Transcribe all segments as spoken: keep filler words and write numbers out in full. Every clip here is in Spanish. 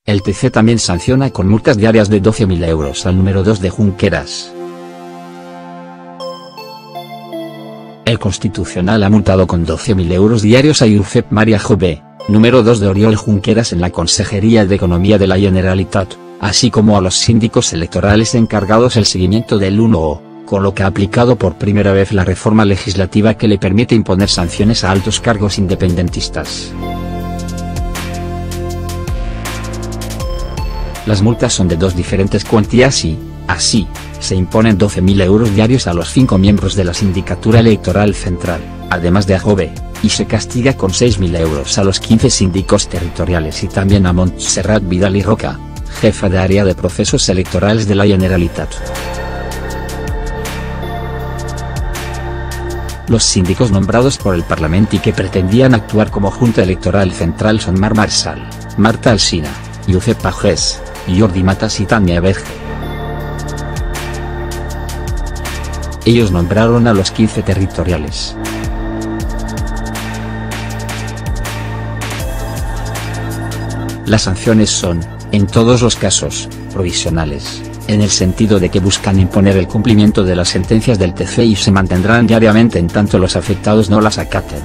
El T C también sanciona con multas diarias de doce mil euros al número dos de Junqueras. El Constitucional ha multado con doce mil euros diarios a Josep María Jové, número dos de Oriol Junqueras en la Consejería de Economía de la Generalitat, así como a los síndicos electorales encargados el seguimiento del uno O, con lo que ha aplicado por primera vez la reforma legislativa que le permite imponer sanciones a altos cargos independentistas. Las multas son de dos diferentes cuantías y, así, se imponen doce mil euros diarios a los cinco miembros de la Sindicatura Electoral Central, además de a Jové, y se castiga con seis mil euros a los quince síndicos territoriales y también a Montserrat Vidal y Roca, jefa de área de procesos electorales de la Generalitat. Los síndicos nombrados por el Parlamento y que pretendían actuar como Junta Electoral Central son Mar Marsal, Marta Alsina, Josep Pagès, Jordi Matas y Tania Berge. Ellos nombraron a los quince territoriales. Las sanciones son, en todos los casos, provisionales, en el sentido de que buscan imponer el cumplimiento de las sentencias del T C y se mantendrán diariamente en tanto los afectados no las acaten.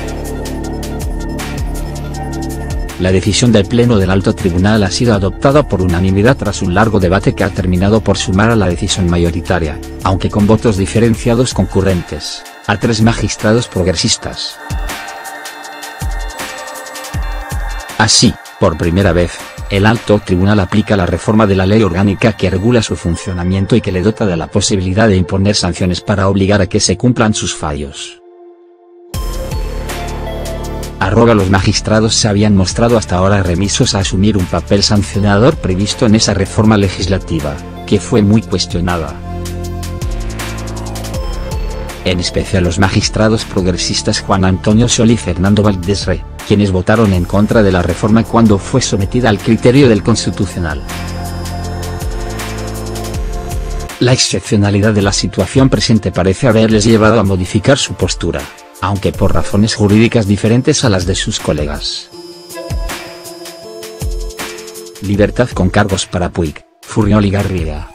La decisión del Pleno del Alto Tribunal ha sido adoptada por unanimidad tras un largo debate que ha terminado por sumar a la decisión mayoritaria, aunque con votos diferenciados concurrentes, a tres magistrados progresistas. Así, por primera vez, el Alto Tribunal aplica la reforma de la ley orgánica que regula su funcionamiento y que le dota de la posibilidad de imponer sanciones para obligar a que se cumplan sus fallos. Arroga los magistrados se habían mostrado hasta ahora remisos a asumir un papel sancionador previsto en esa reforma legislativa, que fue muy cuestionada. En especial los magistrados progresistas Juan Antonio Sol y Fernando Valdesre, quienes votaron en contra de la reforma cuando fue sometida al criterio del Constitucional. La excepcionalidad de la situación presente parece haberles llevado a modificar su postura, aunque por razones jurídicas diferentes a las de sus colegas. Libertad con cargos para Puig, Furriol y Garriga.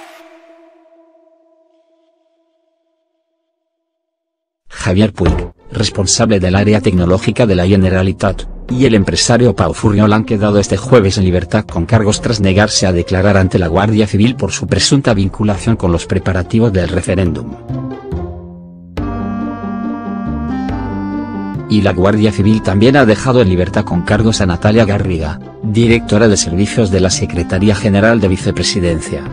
Javier Puig, responsable del área tecnológica de la Generalitat, y el empresario Pau Furriol han quedado este jueves en libertad con cargos tras negarse a declarar ante la Guardia Civil por su presunta vinculación con los preparativos del referéndum. Y la Guardia Civil también ha dejado en libertad con cargos a Natalia Garriga, directora de servicios de la Secretaría General de Vicepresidencia.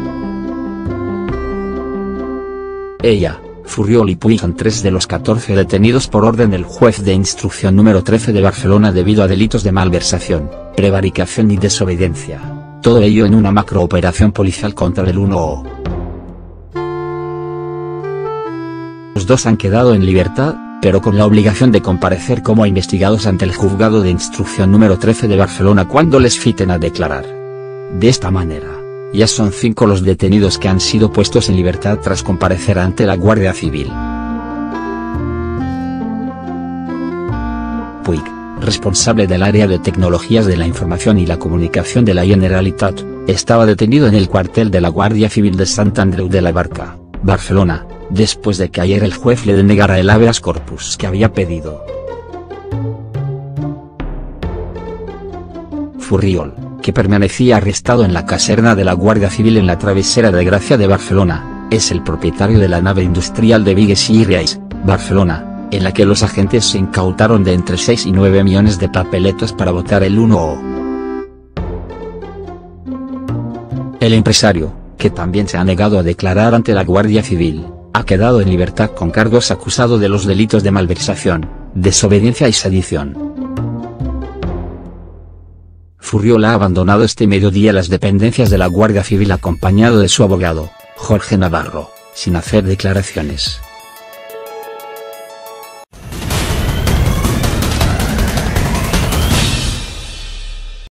Ella, Furriol y Puig son tres de los catorce detenidos por orden del juez de instrucción número trece de Barcelona debido a delitos de malversación, prevaricación y desobediencia, todo ello en una macrooperación policial contra el uno O. Los dos han quedado en libertad, pero con la obligación de comparecer como investigados ante el juzgado de instrucción número trece de Barcelona cuando les citen a declarar. De esta manera, ya son cinco los detenidos que han sido puestos en libertad tras comparecer ante la Guardia Civil. Puig, responsable del área de tecnologías de la información y la comunicación de la Generalitat, estaba detenido en el cuartel de la Guardia Civil de Sant Andreu de la Barca, Barcelona, después de que ayer el juez le denegara el habeas corpus que había pedido. Furriol, que permanecía arrestado en la caserna de la Guardia Civil en la Travesera de Gracia de Barcelona, es el propietario de la nave industrial de Vigues i Riells, Barcelona, en la que los agentes se incautaron de entre seis y nueve millones de papeletas para votar el uno O. El empresario, que también se ha negado a declarar ante la Guardia Civil, ha quedado en libertad con cargos acusado de los delitos de malversación, desobediencia y sedición. Furriol ha abandonado este mediodía las dependencias de la Guardia Civil acompañado de su abogado, Jorge Navarro, sin hacer declaraciones.